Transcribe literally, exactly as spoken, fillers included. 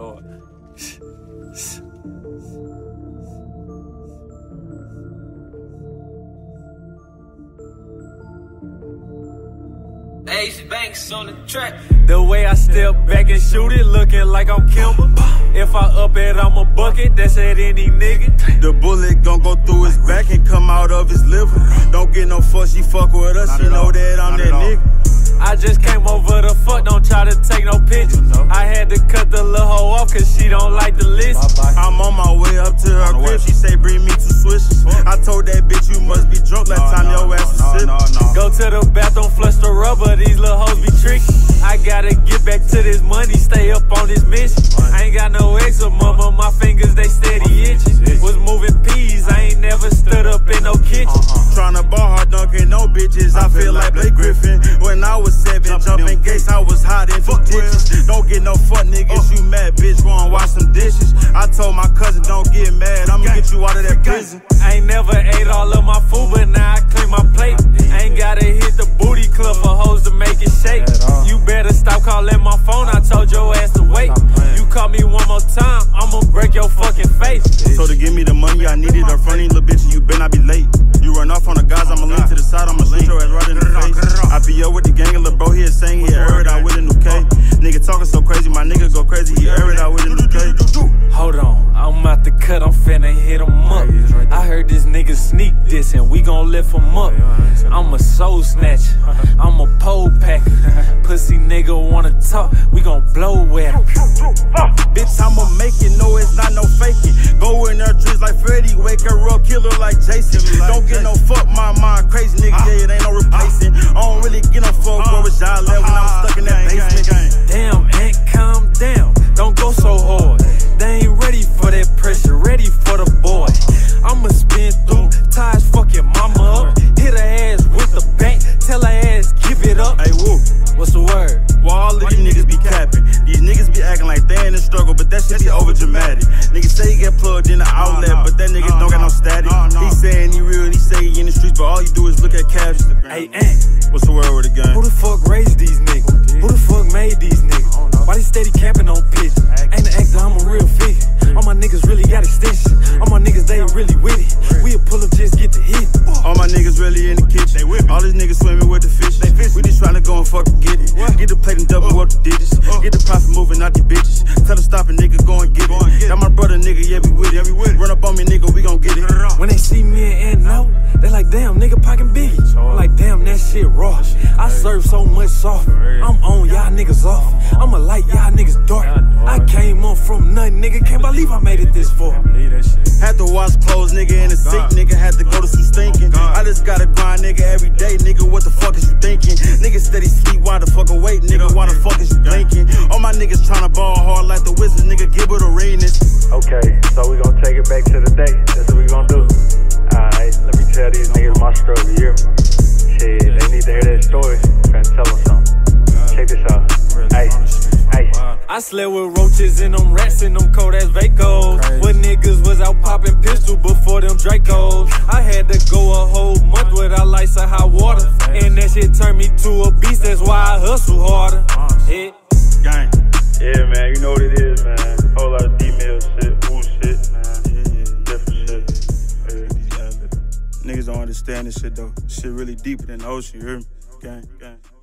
Lord. Ace Banks on the track. The way I step back and shoot it, looking like I'm Kimber. If I up it, I'm a bucket, that's at any nigga. The bullet gon' go through his back and come out of his liver. Don't get no fuck, she fuck with us, she know that I'm that nigga. I just came over the fuck, don't try to take no pictures. I had to cut the little hoe off cause she don't like the list. I'm on my way up to her crib, she say bring me two swishes. I told that bitch you must be drunk, last time your ass was sitting. Go to the bathroom, flush the rubber, these little hoes be tricky. I gotta get back to this money, stay up on this mission. I ain't got no eczema, but my fingers they steady itching. Was moving peas, I ain't never stood up in no kitchen. Tryna ball hard, dunking no bitches, I feel like Blake Griffin. When I was seven, jumping gates, I was hot in the ditches. Don't get no fuck niggas, you mad bitch, go and wash some dishes. I told my cousin don't get mad, I'ma get you out of that prison. I ain't never ate all of my food, but now I clean my plate. I ain't gotta hit the booty club for hoes to make it shake. You better stop calling my phone, I told your ass to wait. You call me one more time, I'ma break your fucking face. So to give me the money I needed up front, little bitch, you better not be late. You run off on the guys, I'ma lean to the side, I'ma shoot your ass right in the face. I be up with the gang, little bro, he saying he heard out with a new K. Nigga talking so crazy, my nigga go crazy, he heard out with a new K. Hold on, I'm out the cut, I'm finna hit him up. I heard this nigga sneak this and we gon' lift him up. I'm a soul snatcher, I'm a pole packer. Pussy nigga wanna talk, we gon' blow at him. Bitch, I'ma make it, no it's not no faking. Go in her dreams like Freddy, wake her up, kill her like Jason. Don't get no fuck, my mind crazy nigga, yeah, it ain't no replacing. I don't really get no fuck, where was y'all at when I was stuck in that basement? Damn, Aunt, calm down, don't go so hard. They ain't ready for that pressure, ready for the boy. I'ma spin through ties, fucking mama up. Hit her ass with the back, tell her ass give it up. Hey, woo, what's the word? Well, all of these niggas be capping. These niggas be acting like they in the struggle, but that shit be over dramatic. Niggas say he get plugged in the outlet, but that nigga don't got no static. He saying he real, he say he in the streets, but all you do is look at captions. Hey, Aunt, what's the word with the game? Who the fuck raised these niggas? Who the fuck made these niggas? Why they steady camping on pitch? Ain't an actor, I'm a real figure. All my niggas really got extension. All my niggas, they really with it. We'll pull up, just get the hit. All my niggas really in the kitchen. All these niggas swimming with the fish. We just tryna go and fucking get it. Get the plate and double up the digits. Get the profit moving out these bitches. Tell them stop it, nigga, go and get it. Got my brother, nigga, yeah, we with it. Run up on me, nigga, we gon' get it. When they see me and no, they like, damn, nigga, pocket biggie. I'm like, damn, that shit raw. I serve so much soft. I'm on, y'all niggas off. I'ma light y'all niggas dark. I came up from nothing, nigga. Can't believe I made it this far. Had to wash clothes, nigga, in the sink, nigga. Had to go to some stinking. I just gotta grind, nigga, every day, nigga. What the fuck is you thinking? Nigga steady sleep, why the fuck awake, nigga? Why the fuck is you thinking? All my niggas tryna ball hard like the Wizards, nigga. Give it arenas. Okay, so we gon' take it back to the day. That's what we gon' do. Alright, let me tell these niggas my struggle, you hear me? Shit, they need to hear that story. Tryna tell them something. Check this out. Hey, hey. I slept with roaches and them rats and them cold ass Vacos. What niggas was out popping pistol before them Dracos. I had to go a whole month without lights or hot water. And that shit turned me to a beast, that's why I hustle harder. Yeah. Gang. Yeah, man, you know what it is, man. Whole lot of D M I L Z shit, woo shit, man. Different shit. Niggas don't understand this shit though. Shit really deeper than the ocean, you hear me? Gang, gang.